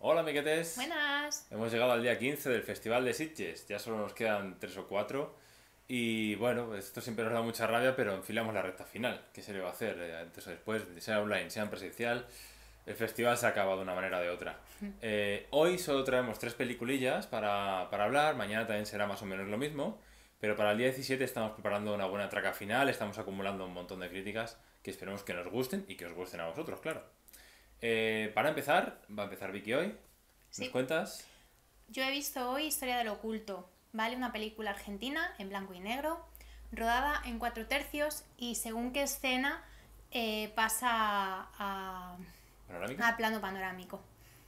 Hola, amiguetes. Buenas. Hemos llegado al día 15 del Festival de Sitges. Ya solo nos quedan 3 o 4. Y bueno, esto siempre nos da mucha rabia, pero enfilamos la recta final. ¿Qué se le va a hacer? Antes o después, sea online, sea en presencial, el festival se acaba de una manera o de otra. Hoy solo traemos 3 peliculillas para hablar. Mañana también será más o menos lo mismo. Pero para el día 17 estamos preparando una buena traca final. Estamos acumulando un montón de críticas que esperemos que nos gusten y que os gusten a vosotros, claro. Para empezar, va a empezar Vicky hoy. ¿Nos Sí, cuentas? yo he visto hoy Historia del Oculto, ¿vale? Una película argentina en blanco y negro, rodada en 4 tercios y según qué escena pasa ¿Panorámica? a plano panorámico.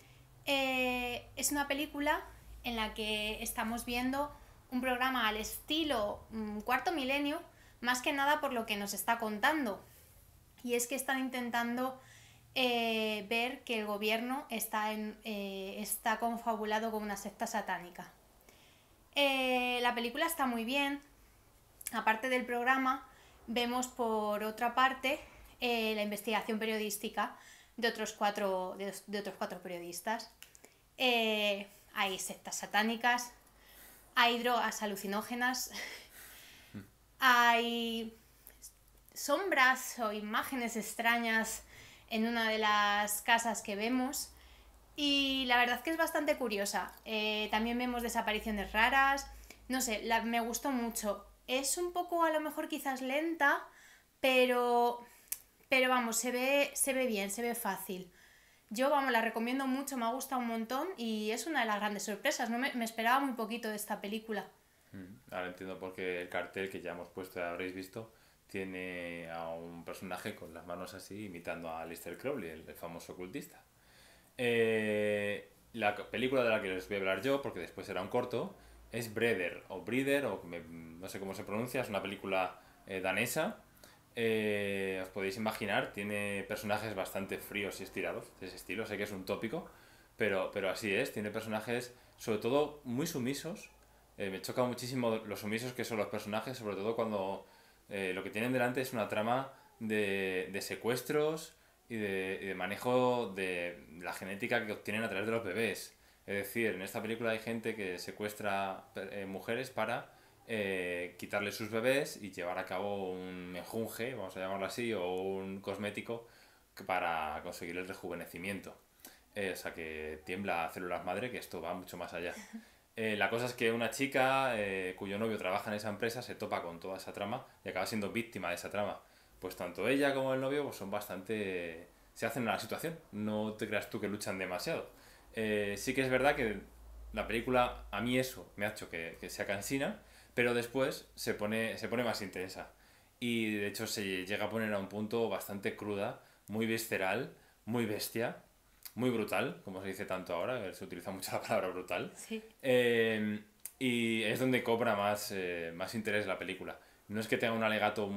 Es una película en la que estamos viendo un programa al estilo Cuarto Milenio, más que nada por lo que nos está contando. Y es que están intentando ver que el gobierno está confabulado con una secta satánica. La película está muy bien. Aparte del programa, vemos por otra parte la investigación periodística de otros cuatro periodistas. Hay sectas satánicas, hay drogas alucinógenas, hay sombras o imágenes extrañas en una de las casas que vemos y la verdad que es bastante curiosa. También vemos desapariciones raras, no sé, me gustó mucho. Es un poco a lo mejor quizás lenta, pero, pero vamos, se ve bien, se ve fácil. Yo, vamos, la recomiendo mucho, me ha gustado un montón y es una de las grandes sorpresas. No me esperaba muy poquito de esta película. Ahora entiendo por qué el cartel que ya hemos puesto, ya habréis visto, tiene a un personaje con las manos así imitando a Aleister Crowley, el famoso ocultista. La película de la que les voy a hablar yo, porque después será un corto, es Breder o Brider, no sé cómo se pronuncia, es una película danesa. Os podéis imaginar, tiene personajes bastante fríos y estirados de ese estilo, sé que es un tópico, pero así es, tiene personajes sobre todo muy sumisos. Me choca muchísimo los sumisos que son los personajes, sobre todo cuando lo que tienen delante es una trama de secuestros y de manejo de la genética que obtienen a través de los bebés. Es decir, en esta película hay gente que secuestra mujeres para quitarle sus bebés y llevar a cabo un menjunje, vamos a llamarlo así, o un cosmético para conseguir el rejuvenecimiento. O sea que tiembla células madre, que esto va mucho más allá. La cosa es que una chica cuyo novio trabaja en esa empresa se topa con toda esa trama y acaba siendo víctima de esa trama. Pues tanto ella como el novio pues son bastante... se hacen a la situación, no te creas tú que luchan demasiado. Sí que es verdad que la película, a mí eso me ha hecho que sea cansina, pero después se pone más intensa. Y de hecho se llega a poner a un punto bastante cruda, muy visceral, muy bestia, muy brutal, como se dice tanto ahora, se utiliza mucho la palabra brutal. Sí. Eh, y es donde cobra más interés la película. No es que tenga un alegato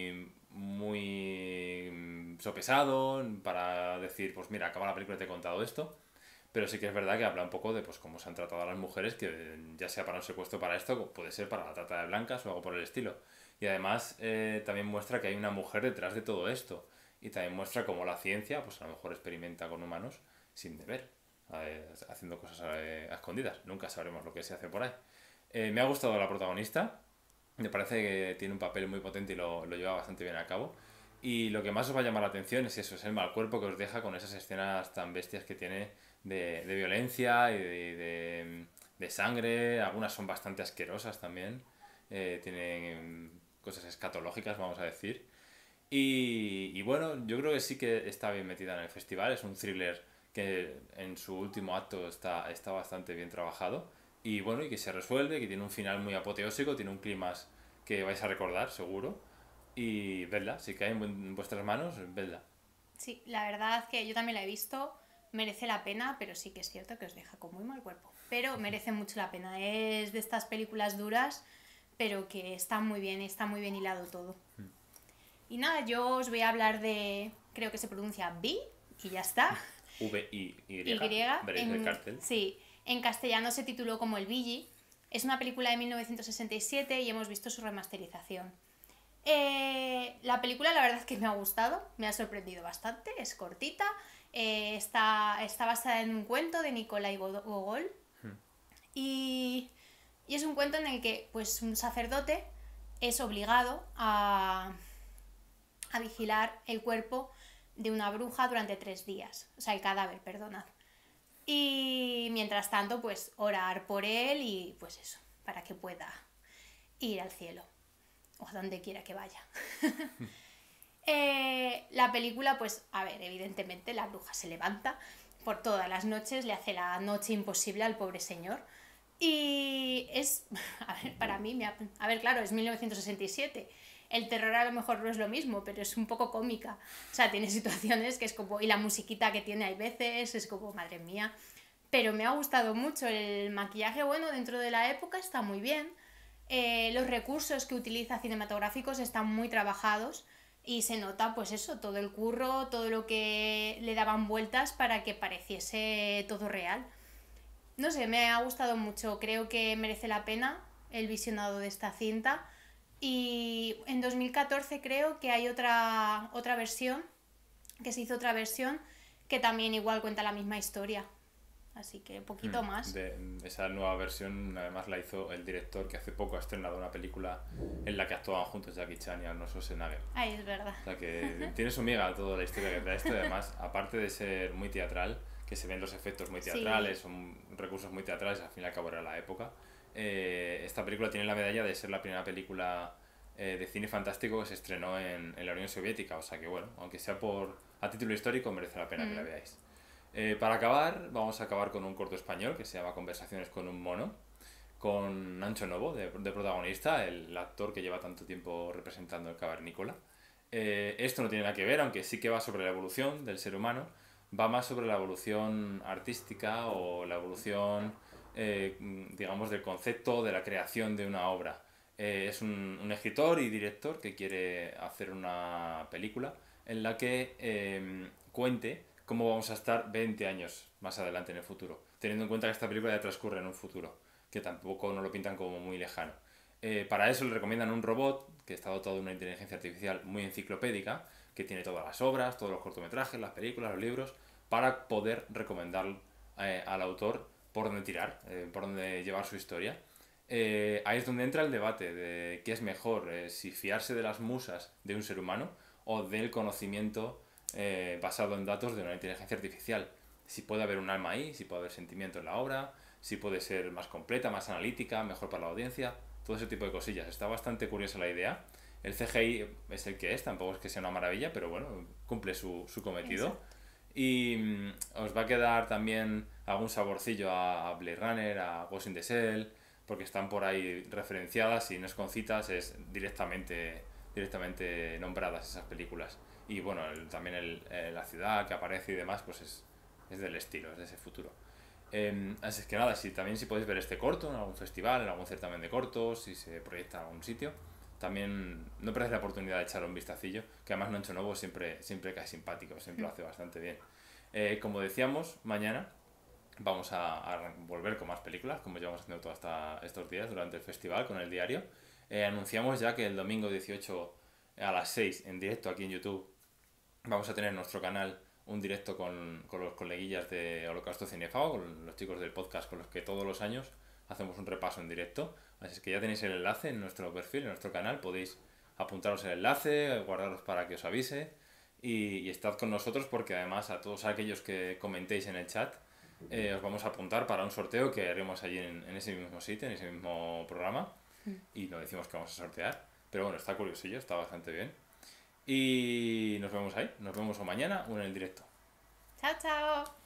muy sopesado para decir, pues mira, acaba la película y te he contado esto, pero sí que es verdad que habla un poco de pues cómo se han tratado a las mujeres, que ya sea para un secuestro para esto, puede ser para la trata de blancas o algo por el estilo. Y además también muestra que hay una mujer detrás de todo esto. Y también muestra cómo la ciencia, pues a lo mejor experimenta con humanos sin deber, haciendo cosas a escondidas. Nunca sabremos lo que se hace por ahí. Me ha gustado la protagonista, me parece que tiene un papel muy potente y lo lleva bastante bien a cabo. Y lo que más os va a llamar la atención es eso, es el mal cuerpo que os deja con esas escenas tan bestias que tiene de violencia y de sangre. Algunas son bastante asquerosas también. Tienen cosas escatológicas, vamos a decir. Y bueno, yo creo que sí que está bien metida en el festival. Es un thriller que en su último acto está bastante bien trabajado. Y bueno, y que se resuelve, que tiene un final muy apoteósico, tiene un clímax que vais a recordar, seguro. Y vedla, si cae en vuestras manos, vedla. Sí, la verdad que yo también la he visto, merece la pena, pero sí que es cierto que os deja con muy mal cuerpo. Pero merece mucho la pena, es de estas películas duras, pero que está muy bien hilado todo. Y nada, yo os voy a hablar de, creo que se pronuncia Vi, y ya está. V-I-Y, Y, veréis el cartel. sí, en castellano se tituló como El Billy. Es una película de 1967 y hemos visto su remasterización. La película la verdad es que me ha gustado, me ha sorprendido bastante, es cortita Está basada en un cuento de Nikolai Gogol. Y es un cuento en el que pues, un sacerdote es obligado a vigilar el cuerpo de una bruja durante 3 días. O sea, el cadáver, perdonad. Y mientras tanto, pues orar por él y pues eso, para que pueda ir al cielo o a donde quiera que vaya. La película, pues, a ver, evidentemente la bruja se levanta por todas las noches, le hace la noche imposible al pobre señor. Y es, a ver, para mí, a ver, claro, es 1967. El terror a lo mejor no es lo mismo, pero es un poco cómica. O sea, tiene situaciones que es como... Y la musiquita que tiene hay veces, es como, madre mía. Pero me ha gustado mucho. El maquillaje, bueno, dentro de la época está muy bien. Los recursos que utiliza cinematográficos están muy trabajados. Y se nota, pues eso, todo el curro, todo lo que le daban vueltas para que pareciese todo real. No sé, me ha gustado mucho. Creo que merece la pena el visionado de esta cinta. Y en 2014 creo que hay otra versión, que se hizo otra versión, que también igual cuenta la misma historia. Así que poquito más. Esa nueva versión además la hizo el director que hace poco ha estrenado una película en la que actuaban juntos Jackie Chan y Arnold Schwarzenegger. Ay, es verdad. O sea que tiene su miga toda la historia que trae esto y además, aparte de ser muy teatral, que se ven los efectos muy teatrales, sí, son recursos muy teatrales, al fin y al cabo era la época, esta película tiene la medalla de ser la primera película de cine fantástico que se estrenó en la Unión Soviética, o sea que bueno, aunque sea a título histórico merece la pena que la veáis. Para acabar, vamos a acabar con un corto español que se llama Conversaciones con un mono, con Nacho Novo de protagonista, el actor que lleva tanto tiempo representando el cavernícola. Esto no tiene nada que ver, aunque sí que va sobre la evolución del ser humano, va más sobre la evolución artística o la evolución, digamos, del concepto de la creación de una obra. Es un escritor y director que quiere hacer una película en la que cuente cómo vamos a estar 20 años más adelante en el futuro, teniendo en cuenta que esta película ya transcurre en un futuro, que tampoco nos lo pintan como muy lejano. Para eso le recomiendan un robot que está dotado de una inteligencia artificial muy enciclopédica, que tiene todas las obras, todos los cortometrajes, las películas, los libros, para poder recomendar al autor por dónde tirar, por dónde llevar su historia. Ahí es donde entra el debate de qué es mejor, si fiarse de las musas de un ser humano o del conocimiento basado en datos de una inteligencia artificial. Si puede haber un alma ahí, si puede haber sentimiento en la obra, si puede ser más completa, más analítica, mejor para la audiencia, todo ese tipo de cosillas. Está bastante curiosa la idea. El CGI es el que es, tampoco es que sea una maravilla, pero bueno, cumple su cometido. Exacto. Y os va a quedar también algún saborcillo a Blade Runner, a Ghost in the Shell, porque están por ahí referenciadas y no es con citas, es directamente nombradas esas películas. Y bueno, también la ciudad que aparece y demás, pues es del estilo, es de ese futuro. Así que nada, si podéis ver este corto en algún festival, en algún certamen de cortos, si se proyecta en algún sitio, también no perdéis la oportunidad de echar un vistacillo, que además Nacho Novo siempre cae simpático, siempre lo hace bastante bien. Como decíamos, mañana vamos a volver con más películas, como llevamos haciendo todos estos días durante el festival con el diario. Anunciamos ya que el domingo 18 a las 6 en directo aquí en YouTube vamos a tener en nuestro canal un directo con los coleguillas de Holocausto Cinefago, con los chicos del podcast con los que todos los años hacemos un repaso en directo. Así es que ya tenéis el enlace en nuestro perfil, en nuestro canal, podéis apuntaros el enlace, guardaros para que os avise y estad con nosotros porque además a todos aquellos que comentéis en el chat os vamos a apuntar para un sorteo que haremos allí en ese mismo sitio, en ese mismo programa y no decimos que vamos a sortear, pero bueno, está curiosillo, está bastante bien. Y nos vemos ahí, nos vemos o mañana o en el directo. Chao, chao.